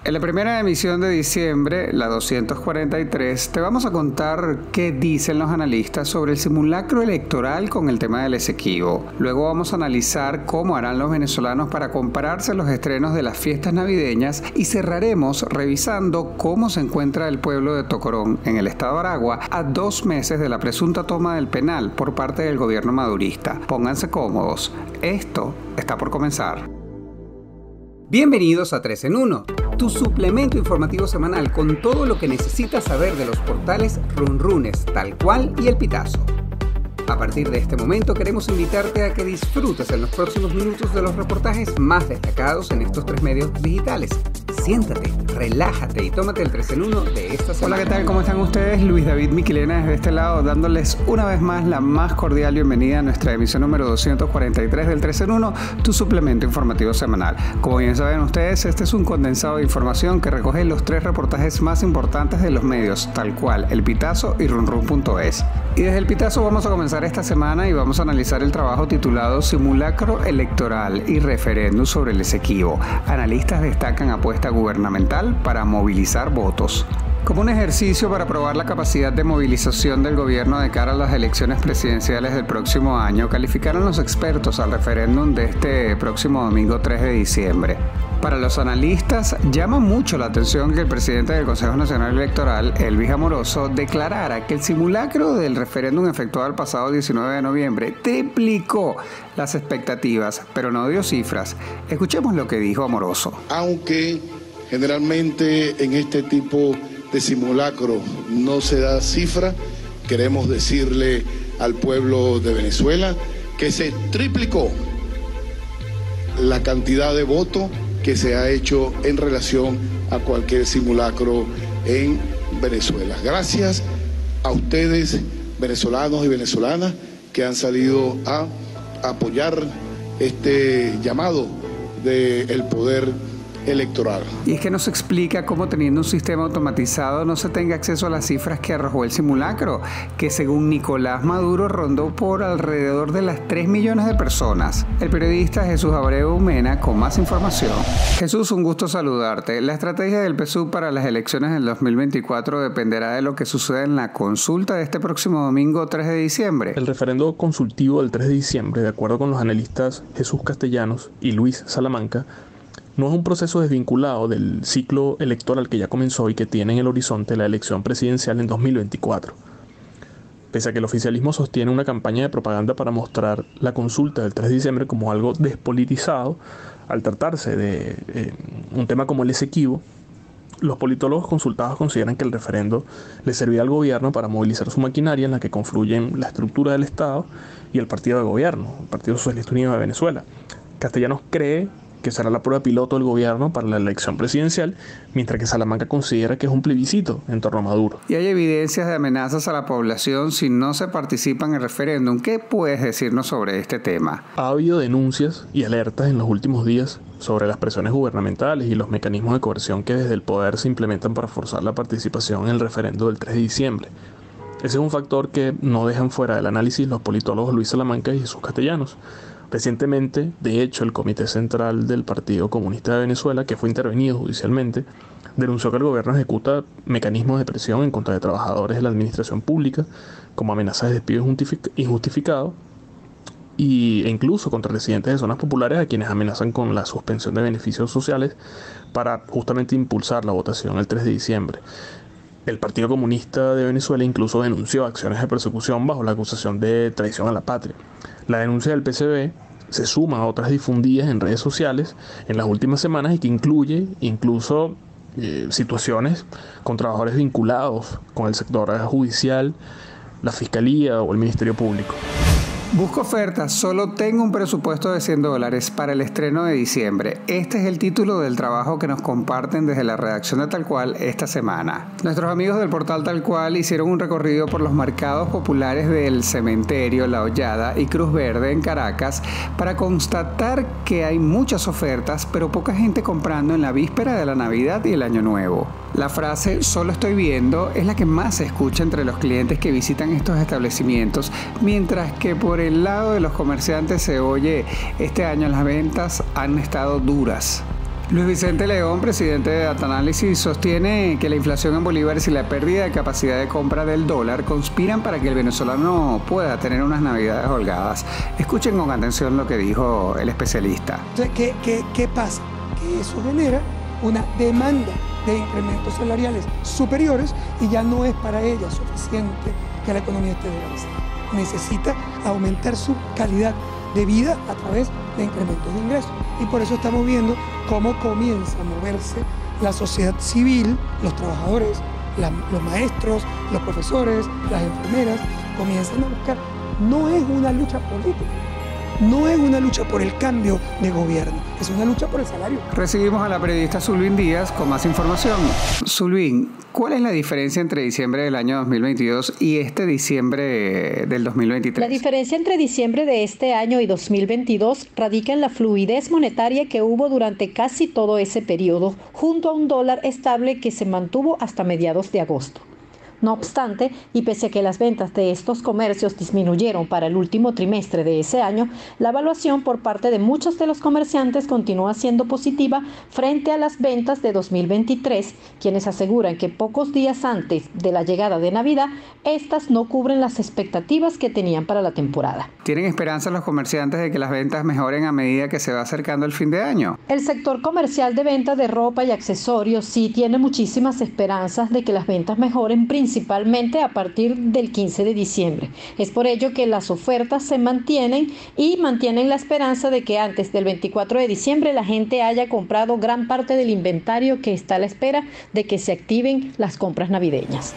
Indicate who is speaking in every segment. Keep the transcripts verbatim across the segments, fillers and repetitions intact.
Speaker 1: En la primera emisión de diciembre, la doscientos cuarenta y tres, te vamos a contar qué dicen los analistas sobre el simulacro electoral con el tema del Esequibo. Luego vamos a analizar cómo harán los venezolanos para compararse los estrenos de las fiestas navideñas y cerraremos revisando cómo se encuentra el pueblo de Tocorón, en el estado de Aragua, a dos meses de la presunta toma del penal por parte del gobierno madurista. Pónganse cómodos, esto está por comenzar.
Speaker 2: Bienvenidos a tres en uno, tu suplemento informativo semanal con todo lo que necesitas saber de los portales Runrunes, Tal Cual y El Pitazo. A partir de este momento queremos invitarte a que disfrutes en los próximos minutos de los reportajes más destacados en estos tres medios digitales. Siéntate, relájate y tómate el tres en uno de esta semana.
Speaker 1: Hola, ¿qué tal? ¿Cómo están ustedes? Luis David Miquilena desde este lado, dándoles una vez más la más cordial bienvenida a nuestra emisión número doscientos cuarenta y tres del tres en uno, tu suplemento informativo semanal. Como bien saben ustedes, este es un condensado de información que recoge los tres reportajes más importantes de los medios, Tal Cual, El Pitazo y Runrun punto es. Y desde El Pitazo vamos a comenzar esta semana y vamos a analizar el trabajo titulado Simulacro Electoral y Referéndum sobre el Esequibo. Analistas destacan apuesta gubernamental para movilizar votos. Como un ejercicio para probar la capacidad de movilización del gobierno de cara a las elecciones presidenciales del próximo año, calificaron los expertos al referéndum de este próximo domingo tres de diciembre. Para los analistas, llama mucho la atención que el presidente del Consejo Nacional Electoral, Elvis Amoroso, declarara que el simulacro del referéndum efectuado el pasado diecinueve de noviembre triplicó las expectativas, pero no dio cifras. Escuchemos lo que dijo Amoroso.
Speaker 3: Aunque generalmente en este tipo de simulacro no se da cifra, queremos decirle al pueblo de Venezuela que se triplicó la cantidad de votos que se ha hecho en relación a cualquier simulacro en Venezuela. Gracias a ustedes, venezolanos y venezolanas, que han salido a apoyar este llamado del poder electoral.
Speaker 1: Y es que nos explica cómo teniendo un sistema automatizado no se tenga acceso a las cifras que arrojó el simulacro, que según Nicolás Maduro rondó por alrededor de las tres millones de personas. El periodista Jesús Abreu Mena con más información. Jesús, un gusto saludarte. La estrategia del P S U V para las elecciones del dos mil veinticuatro dependerá de lo que suceda en la consulta de este próximo domingo tres de diciembre.
Speaker 4: El referendo consultivo del tres de diciembre, de acuerdo con los analistas Jesús Castellanos y Luis Salamanca, no es un proceso desvinculado del ciclo electoral que ya comenzó y que tiene en el horizonte la elección presidencial en dos mil veinticuatro. Pese a que el oficialismo sostiene una campaña de propaganda para mostrar la consulta del tres de diciembre como algo despolitizado, al tratarse de eh, un tema como el Esequibo, los politólogos consultados consideran que el referendo le servirá al gobierno para movilizar su maquinaria en la que confluyen la estructura del Estado y el partido de gobierno, el Partido Socialista Unido de Venezuela. Castellanos cree que será la prueba piloto del gobierno para la elección presidencial, mientras que Salamanca considera que es un plebiscito en torno a Maduro.
Speaker 1: Y hay evidencias de amenazas a la población si no se participa en el referéndum. ¿Qué puedes decirnos sobre este tema?
Speaker 4: Ha habido denuncias y alertas en los últimos días sobre las presiones gubernamentales y los mecanismos de coerción que desde el poder se implementan para forzar la participación en el referéndum del tres de diciembre. Ese es un factor que no dejan fuera del análisis los politólogos Luis Salamanca y Jesús Castellanos. Recientemente, de hecho, el Comité Central del Partido Comunista de Venezuela, que fue intervenido judicialmente, denunció que el gobierno ejecuta mecanismos de presión en contra de trabajadores de la administración pública, como amenazas de despido injustificado, y, e incluso contra residentes de zonas populares a quienes amenazan con la suspensión de beneficios sociales para justamente impulsar la votación el tres de diciembre. El Partido Comunista de Venezuela incluso denunció acciones de persecución bajo la acusación de traición a la patria. La denuncia del P C B se suma a otras difundidas en redes sociales en las últimas semanas y que incluye incluso eh, situaciones con trabajadores vinculados con el sector judicial, la Fiscalía o el Ministerio Público.
Speaker 1: Busco ofertas, solo tengo un presupuesto de cien dólares para el estreno de diciembre. Este es el título del trabajo que nos comparten desde la redacción de Tal Cual esta semana. Nuestros amigos del portal Tal Cual hicieron un recorrido por los mercados populares del Cementerio, La Hollada y Cruz Verde en Caracas para constatar que hay muchas ofertas, pero poca gente comprando en la víspera de la Navidad y el Año Nuevo. La frase "solo estoy viendo" es la que más se escucha entre los clientes que visitan estos establecimientos, mientras que por el lado de los comerciantes se oye: este año las ventas han estado duras. Luis Vicente León, presidente de Datanálisis, sostiene que la inflación en bolívares y la pérdida de capacidad de compra del dólar conspiran para que el venezolano pueda tener unas navidades holgadas. Escuchen con atención lo que dijo el especialista.
Speaker 5: ¿Qué, qué, qué pasa? Que eso genera una demanda de incrementos salariales superiores y ya no es para ella suficiente que la economía esté dolarizada. Necesita aumentar su calidad de vida a través de incrementos de ingresos. Y por eso estamos viendo cómo comienza a moverse la sociedad civil, los trabajadores, la, los maestros, los profesores, las enfermeras, comienzan a buscar. No es una lucha política, no es una lucha por el cambio de gobierno, es una lucha por el salario.
Speaker 1: Recibimos a la periodista Zulvin Díaz con más información. Zulvin, ¿cuál es la diferencia entre diciembre del año dos mil veintidós y este diciembre del dos mil veintitrés?
Speaker 6: La diferencia entre diciembre de este año y dos mil veintidós radica en la fluidez monetaria que hubo durante casi todo ese periodo, junto a un dólar estable que se mantuvo hasta mediados de agosto. No obstante, y pese a que las ventas de estos comercios disminuyeron para el último trimestre de ese año, la evaluación por parte de muchos de los comerciantes continúa siendo positiva frente a las ventas de dos mil veintitrés, quienes aseguran que pocos días antes de la llegada de Navidad, estas no cubren las expectativas que tenían para la temporada.
Speaker 1: ¿Tienen esperanza los comerciantes de que las ventas mejoren a medida que se va acercando el fin de año?
Speaker 6: El sector comercial de venta de ropa y accesorios sí tiene muchísimas esperanzas de que las ventas mejoren, principalmente a partir del quince de diciembre. Es por ello que las ofertas se mantienen y mantienen la esperanza de que antes del veinticuatro de diciembre la gente haya comprado gran parte del inventario que está a la espera de que se activen las compras navideñas.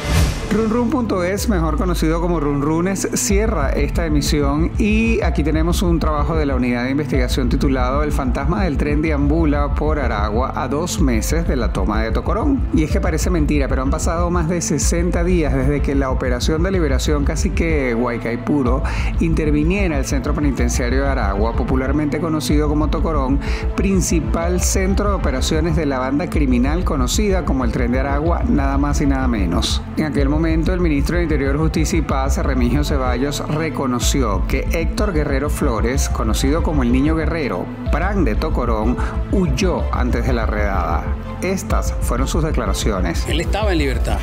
Speaker 1: Runrun punto es, mejor conocido como Runrunes, cierra esta emisión y aquí tenemos un trabajo de la unidad de investigación titulado El fantasma del tren deambula por Aragua a dos meses de la toma de Tocorón. Y es que parece mentira, pero han pasado más de sesenta días desde que la operación de liberación cacique Guaycaipuro interviniera el centro penitenciario de Aragua, popularmente conocido como Tocorón, principal centro de operaciones de la banda criminal conocida como el Tren de Aragua, nada más y nada menos. En aquel momento, el ministro de Interior, Justicia y Paz, Remigio Ceballos, reconoció que Héctor Guerrero Flores, conocido como el Niño Guerrero, Pran de Tocorón, huyó antes de la redada. Estas fueron sus declaraciones.
Speaker 7: Él estaba en libertad,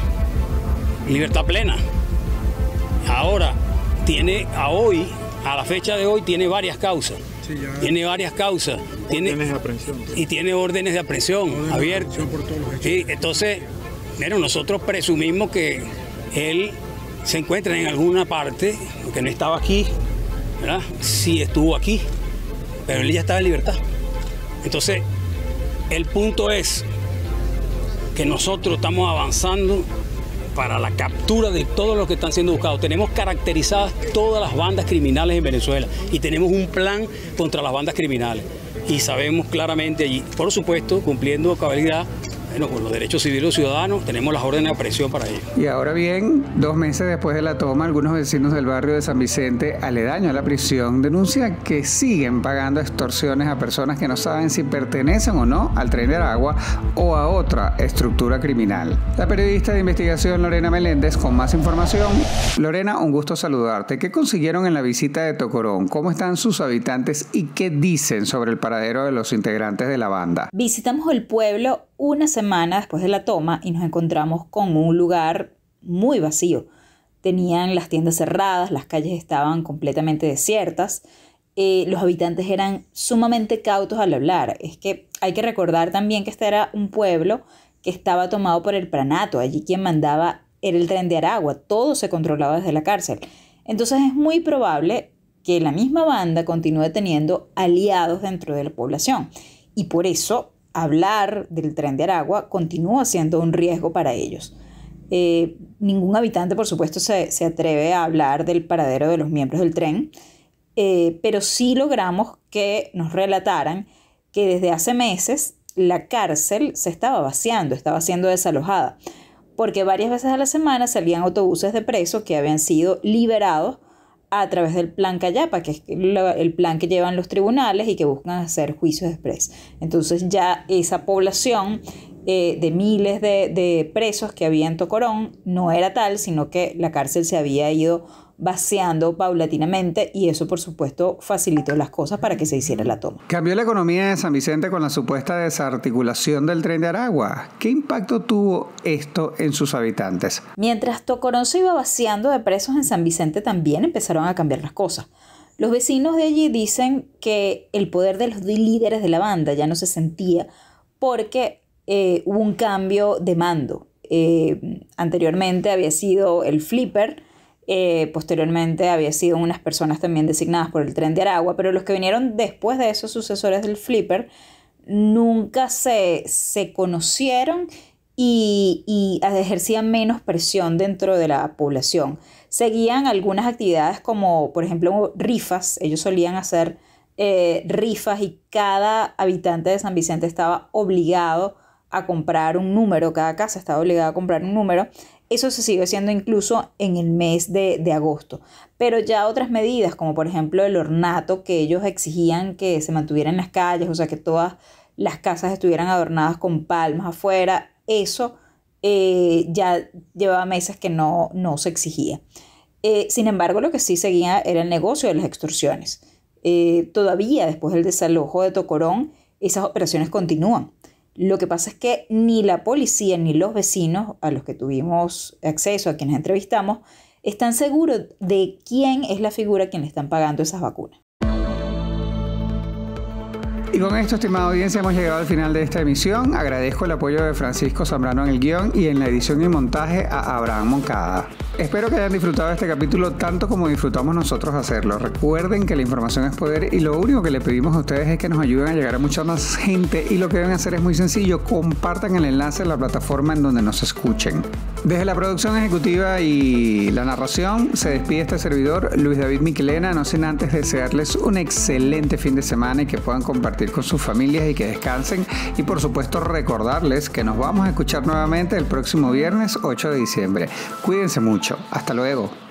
Speaker 7: libertad plena. Ahora, tiene a hoy, a la fecha de hoy, tiene varias causas. Sí, tiene varias causas. Tiene, órdenes de aprehensión. Y tiene órdenes de aprehensión abiertas. Sí, entonces, bueno, nosotros presumimos que él se encuentra en alguna parte, que no estaba aquí, ¿verdad? Sí estuvo aquí, pero él ya estaba en libertad. Entonces, el punto es que nosotros estamos avanzando para la captura de todos los que están siendo buscados. Tenemos caracterizadas todas las bandas criminales en Venezuela y tenemos un plan contra las bandas criminales. Y sabemos claramente allí, por supuesto, cumpliendo cabalidad, bueno, con los derechos civiles ciudadanos, tenemos las órdenes de aprehensión para ello.
Speaker 1: Y ahora bien, dos meses después de la toma, algunos vecinos del barrio de San Vicente, aledaño a la prisión, denuncian que siguen pagando extorsiones a personas que no saben si pertenecen o no al Tren de Aragua o a otra estructura criminal. La periodista de investigación Lorena Meléndez con más información. Lorena, un gusto saludarte. ¿Qué consiguieron en la visita de Tocorón? ¿Cómo están sus habitantes y qué dicen sobre el paradero de los integrantes de la banda?
Speaker 8: Visitamos el pueblo una semana después de la toma y nos encontramos con un lugar muy vacío. Tenían las tiendas cerradas, las calles estaban completamente desiertas, eh, los habitantes eran sumamente cautos al hablar. Es que hay que recordar también que este era un pueblo que estaba tomado por el pranato. Allí quien mandaba era el Tren de Aragua, todo se controlaba desde la cárcel. Entonces es muy probable que la misma banda continúe teniendo aliados dentro de la población y por eso hablar del Tren de Aragua continúa siendo un riesgo para ellos. Eh, ningún habitante, por supuesto, se, se atreve a hablar del paradero de los miembros del tren, eh, pero sí logramos que nos relataran que desde hace meses la cárcel se estaba vaciando, estaba siendo desalojada, porque varias veces a la semana salían autobuses de presos que habían sido liberados a través del plan Callapa, que es el plan que llevan los tribunales y que buscan hacer juicios express. Entonces ya esa población eh, de miles de, de presos que había en Tocorón no era tal, sino que la cárcel se había ido vaciando paulatinamente y eso por supuesto facilitó las cosas para que se hiciera la toma.
Speaker 1: ¿Cambió la economía de San Vicente con la supuesta desarticulación del tren de Aragua? ¿Qué impacto tuvo esto en sus habitantes?
Speaker 8: Mientras Tocorón se iba vaciando de presos, en San Vicente también empezaron a cambiar las cosas. Los vecinos de allí dicen que el poder de los líderes de la banda ya no se sentía porque eh, hubo un cambio de mando. Eh, anteriormente había sido el Flipper, eh, posteriormente había sido unas personas también designadas por el Tren de Aragua, pero los que vinieron después de esos sucesores del Flipper nunca se, se conocieron y, y ejercían menos presión dentro de la población. Seguían algunas actividades como, por ejemplo, rifas. Ellos solían hacer eh, rifas y cada habitante de San Vicente estaba obligado a comprar un número, cada casa estaba obligada a comprar un número. Eso se sigue haciendo incluso en el mes de, de agosto. Pero ya otras medidas, como por ejemplo el ornato, que ellos exigían que se mantuviera en las calles, o sea, que todas las casas estuvieran adornadas con palmas afuera, eso eh, ya llevaba meses que no, no se exigía. Eh, sin embargo, lo que sí seguía era el negocio de las extorsiones. Eh, todavía después del desalojo de Tocorón, esas operaciones continúan. Lo que pasa es que ni la policía ni los vecinos a los que tuvimos acceso, a quienes entrevistamos, están seguros de quién es la figura a quien le están pagando esas vacunas.
Speaker 1: Y con esto, estimada audiencia, hemos llegado al final de esta emisión. Agradezco el apoyo de Francisco Zambrano en el guión y en la edición y montaje a Abraham Moncada. Espero que hayan disfrutado de este capítulo tanto como disfrutamos nosotros hacerlo. Recuerden que la información es poder y lo único que le pedimos a ustedes es que nos ayuden a llegar a mucha más gente y lo que deben hacer es muy sencillo: compartan el enlace en la plataforma en donde nos escuchen. Desde la producción ejecutiva y la narración se despide este servidor, Luis David Michelena, no sin antes desearles un excelente fin de semana y que puedan compartir con sus familias y que descansen, y por supuesto recordarles que nos vamos a escuchar nuevamente el próximo viernes ocho de diciembre. Cuídense mucho. Hasta luego.